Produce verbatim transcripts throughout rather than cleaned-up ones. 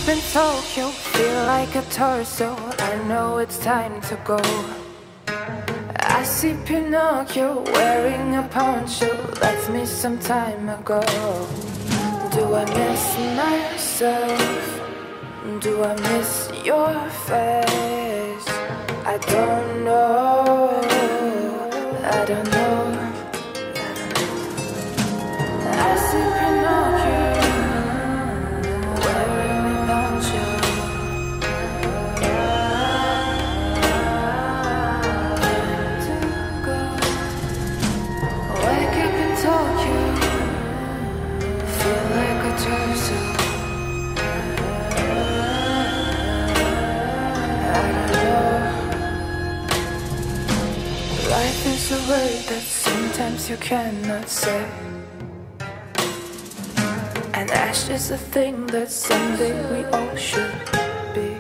in Tokyo, feel like a torso. I know it's time to go. I see Pinocchio wearing a poncho. That's me some time ago. Do I miss myself? Do I miss your face? I don't know. I don't know. I see Pinocchio wearing a poncho. Wake up in Tokyo, feel like a torso. I don't know. Life is a word that sometimes you cannot say. And ash is a thing that someday we all should be.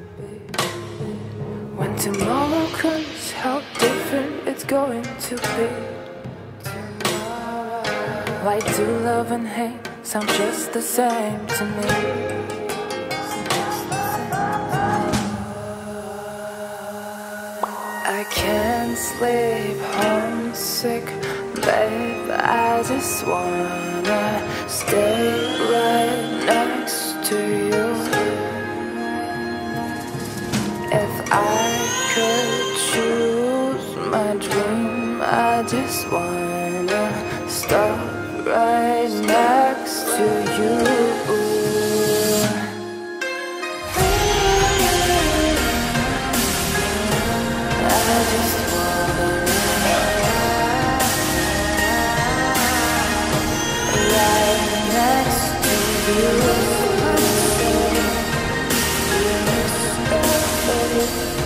When tomorrow comes, how different it's going to be. Why do love and hate sound just the same to me? I can't sleep, homesick, babe, I just wanna stay right next to you. If I could choose my dream, I just wanna stop right next to you. I just wanna right next to you.